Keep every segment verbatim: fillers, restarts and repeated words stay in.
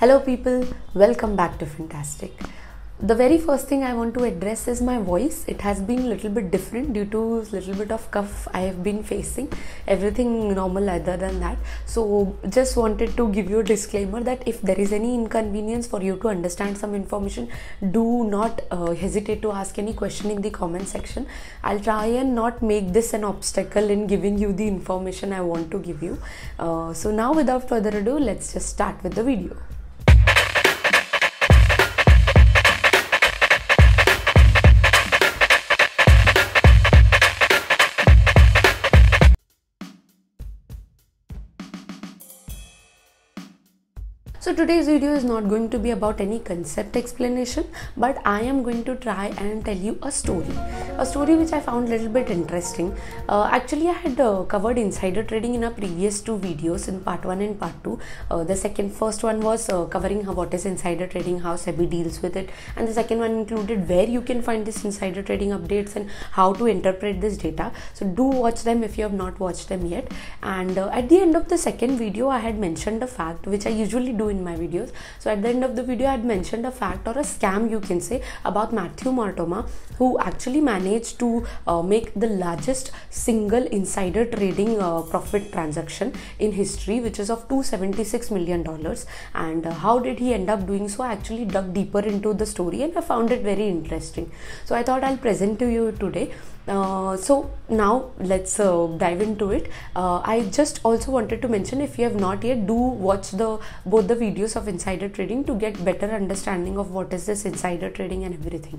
Hello people, welcome back to Fantastic. The very first thing I want to address is my voice. It has been a little bit different due to a little bit of cough I have been facing. Everything normal other than that. So just wanted to give you a disclaimer that if there is any inconvenience for you to understand some information, do not uh, hesitate to ask any question in the comment section. I'll try and not make this an obstacle in giving you the information I want to give you. Uh, so now without further ado, let's just start with the video. So today's video is not going to be about any concept explanation, but I am going to try and tell you a story. A story which I found a little bit interesting. Uh, actually, I had uh, covered insider trading in our previous two videos in part one and part two. Uh, the second, first one was uh, covering how, what is insider trading, how SEBI deals with it. And the second one included where you can find this insider trading updates and how to interpret this data. So do watch them if you have not watched them yet. And uh, at the end of the second video, I had mentioned a fact which I usually do in my videos. So at the end of the video, I had mentioned a fact or a scam, you can say, about Matthew Martoma, who actually managed to uh, make the largest single insider trading uh, profit transaction in history, which is of two hundred seventy-six million dollars. And uh, how did he end up doing so? I actually dug deeper into the story and I found it very interesting. So I thought I'll present to you today. Uh, so now let's uh, dive into it. uh, I just also wanted to mention, if you have not yet, do watch the both the videos of insider trading to get better understanding of what is this insider trading and everything.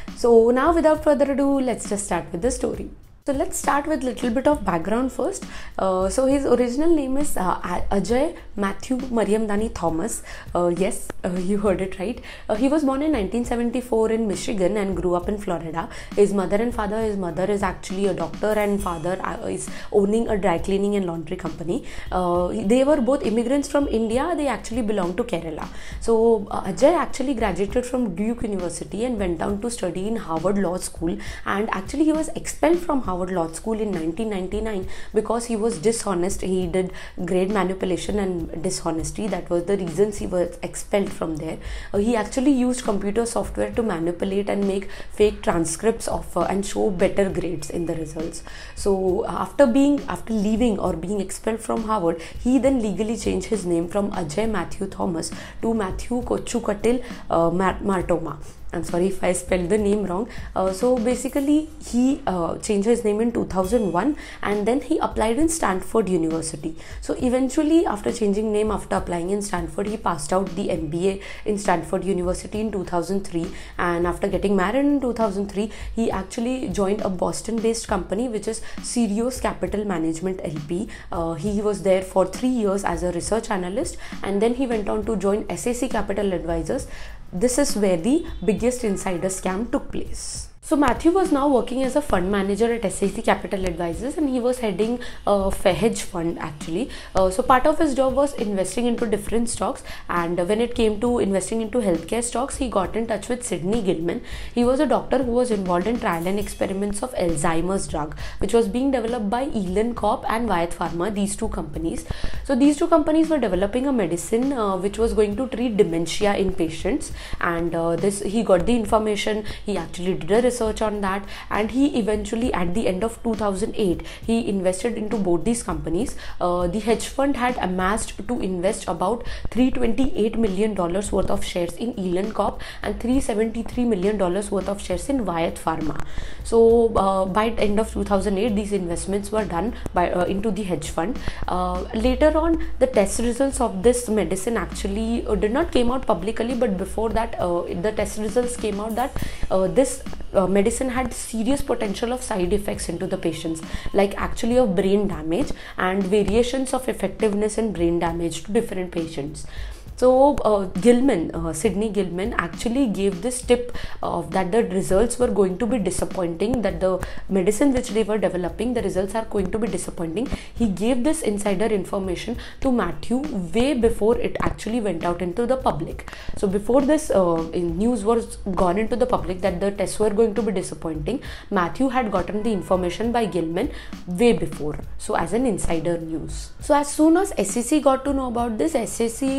So now without further ado, let's just start with the story. So let's start with a little bit of background first. Uh, so his original name is uh, Ajay Matthew Mariamdani Thomas. Uh, yes, uh, you heard it right. Uh, he was born in nineteen seventy-four in Michigan and grew up in Florida. His mother and father, his mother is actually a doctor and father uh, is owning a dry cleaning and laundry company. Uh, they were both immigrants from India. They actually belong to Kerala. So uh, Ajay actually graduated from Duke University and went down to study in Harvard Law School, and actually he was expelled from Harvard Law School in nineteen ninety-nine because he was dishonest. He did grade manipulation and dishonesty. That was the reasons he was expelled from there. Uh, he actually used computer software to manipulate and make fake transcripts of uh, and show better grades in the results. So uh, after being after leaving or being expelled from Harvard, he then legally changed his name from Ajay Matthew Thomas to Matthew Kochukatil uh, Martoma. I'm sorry if I spelled the name wrong. Uh, so basically he uh, changed his name in two thousand one and then he applied in Stanford University. So eventually, after changing name, after applying in Stanford, he passed out the M B A in Stanford University in two thousand three, and after getting married in two thousand three, he actually joined a Boston based company which is Sirius Capital Management L P. Uh, he was there for three years as a research analyst, and then he went on to join S A C Capital Advisors. This is where the biggest insider scam took place. So Matthew was now working as a fund manager at S A C Capital Advisors, and he was heading a hedge fund actually. Uh, so part of his job was investing into different stocks, and when it came to investing into healthcare stocks, he got in touch with Sidney Gilman. He was a doctor who was involved in trial and experiments of Alzheimer's drug, which was being developed by Elan Corp and Wyeth Pharma, these two companies. So these two companies were developing a medicine uh, which was going to treat dementia in patients, and uh, this he got the information. He actually did a research Search on that, and he eventually, at the end of two thousand eight, he invested into both these companies. Uh, the hedge fund had amassed to invest about three hundred twenty-eight million dollars worth of shares in Elan Corp and three hundred seventy-three million dollars worth of shares in Wyeth Pharma. So uh, by the end of two thousand eight, these investments were done by uh, into the hedge fund. Uh, later on, the test results of this medicine actually uh, did not came out publicly, but before that, uh, the test results came out that uh, this uh, medicine had serious potential of side effects into the patients, like actually of brain damage and variations of effectiveness in brain damage to different patients. So uh, Gilman, uh, Sidney Gilman actually gave this tip of uh, that the results were going to be disappointing, that the medicine which they were developing, the results are going to be disappointing. He gave this insider information to Matthew way before it actually went out into the public. So before this uh, news was gone into the public that the tests were going to be disappointing, Matthew had gotten the information by Gilman way before, so as an insider news. So as soon as S E C got to know about this, S E C uh,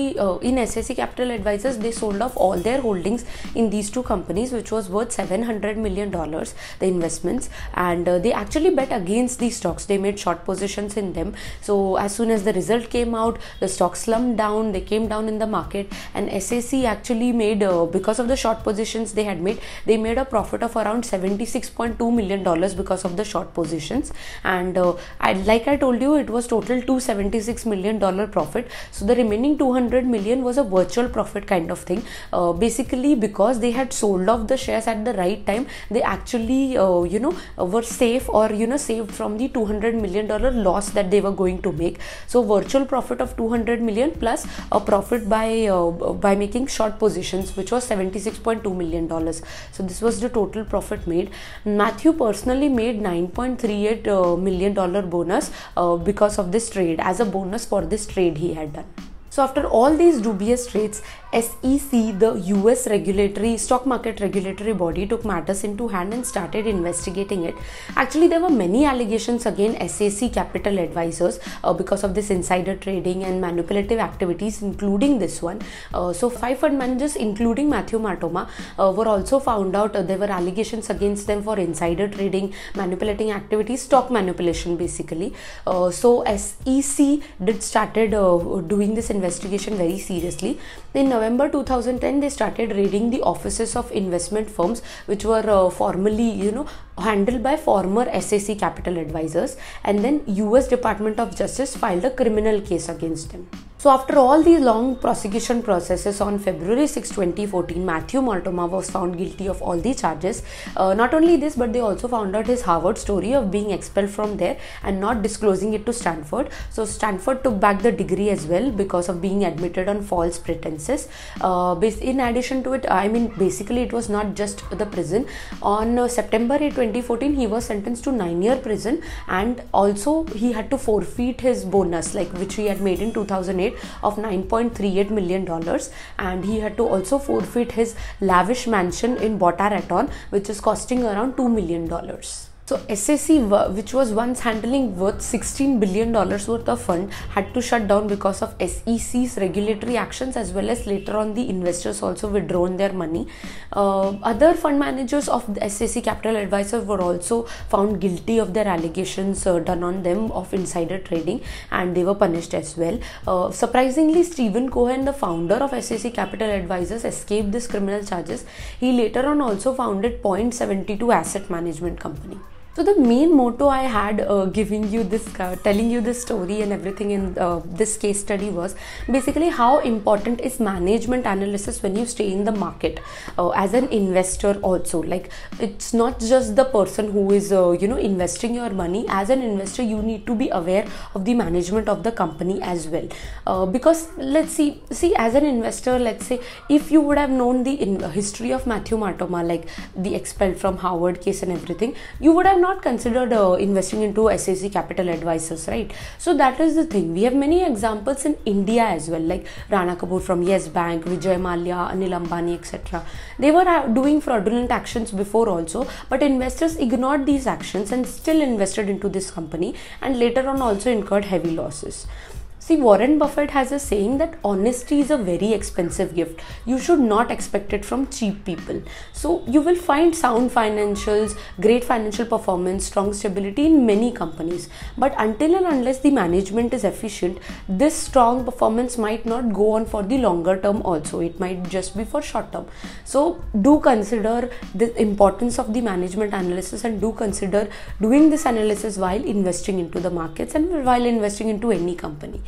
in S S C Capital Advisors, they sold off all their holdings in these two companies, which was worth seven hundred million dollars, the investments, and uh, they actually bet against these stocks. They made short positions in them. So as soon as the result came out, the stock slumped down, they came down in the market, and S S C actually made, uh, because of the short positions they had made, they made a profit of around seventy-six point two million dollars because of the short positions. And uh, I, like I told you, it was total two hundred seventy-six million dollar profit. So the remaining two hundred million was a virtual profit kind of thing. Uh, basically, because they had sold off the shares at the right time, they actually uh, you know were safe, or you know saved from the two hundred million dollar loss that they were going to make. So virtual profit of two hundred million plus a profit by uh, by making short positions, which was seventy-six point two million dollars. So this was the total profit made. Matthew personally made nine point three eight uh, million dollar bonus uh, because of this trade, as a bonus for this trade he had done. So after all these dubious trades, S E C, the U S regulatory stock market regulatory body, took matters into hand and started investigating it. Actually, there were many allegations against S S C Capital Advisors uh, because of this insider trading and manipulative activities, including this one. Uh, so five fund managers, including Matthew Martoma, uh, were also found out. Uh, there were allegations against them for insider trading, manipulating activities, stock manipulation basically. Uh, so S E C did started uh, doing this investigation very seriously. In November two thousand ten, they started raiding the offices of investment firms which were uh, formerly, you know, handled by former S S C Capital Advisors, and then U S Department of Justice filed a criminal case against them. So after all these long prosecution processes, on February sixth, twenty fourteen, Matthew Martoma was found guilty of all the charges. Uh, not only this, but they also found out his Harvard story of being expelled from there and not disclosing it to Stanford. So Stanford took back the degree as well because of being admitted on false pretenses. Uh, in addition to it, I mean, basically it was not just the prison. On uh, September eighth, twenty fourteen, he was sentenced to nine year prison, and also he had to forfeit his bonus, like which he had made in two thousand eight, of nine point three eight million dollars, and he had to also forfeit his lavish mansion in Boca Raton, which is costing around two million dollars. So S S C, which was once handling worth sixteen billion dollars worth of fund, had to shut down because of S E C's regulatory actions, as well as later on the investors also withdrawn their money. Uh, other fund managers of the S S C Capital Advisors were also found guilty of their allegations uh, done on them of insider trading, and they were punished as well. Uh, surprisingly, Stephen Cohen, the founder of S S C Capital Advisors, escaped these criminal charges. He later on also founded Point seven two Asset Management Company. So the main motto I had uh, giving you this, uh, telling you this story and everything in uh, this case study was basically how important is management analysis when you stay in the market uh, as an investor also. Like, it's not just the person who is uh, you know investing your money. As an investor, you need to be aware of the management of the company as well, uh, because let's see see as an investor, let's say if you would have known the in history of Matthew Martoma, like the expelled from Harvard case and everything, you would have not considered uh, investing into S S C Capital Advisors, right? So that is the thing. We have many examples in India as well, like Rana Kapoor from Yes Bank, Vijay Mallya, Anil Ambani, et cetera. They were uh, doing fraudulent actions before also, but investors ignored these actions and still invested into this company, and later on also incurred heavy losses. See, Warren Buffett has a saying that honesty is a very expensive gift. You should not expect it from cheap people. So you will find sound financials, great financial performance, strong stability in many companies. But until and unless the management is efficient, this strong performance might not go on for the longer term also. It might just be for short term. So do consider the importance of the management analysis, and do consider doing this analysis while investing into the markets and while investing into any company.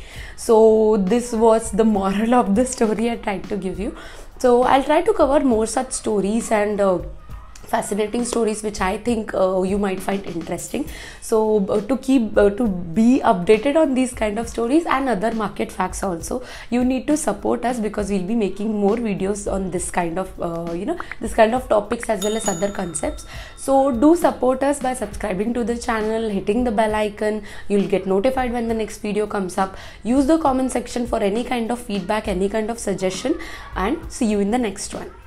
So this was the moral of the story I tried to give you. So I'll try to cover more such stories and uh, fascinating stories which I think uh, you might find interesting. So uh, to keep uh, to be updated on these kind of stories and other market facts also, you need to support us, because we'll be making more videos on this kind of uh, you know this kind of topics as well as other concepts. So do support us by subscribing to the channel, hitting the bell icon. You'll get notified when the next video comes up. Use the comment section for any kind of feedback, any kind of suggestion, and see you in the next one.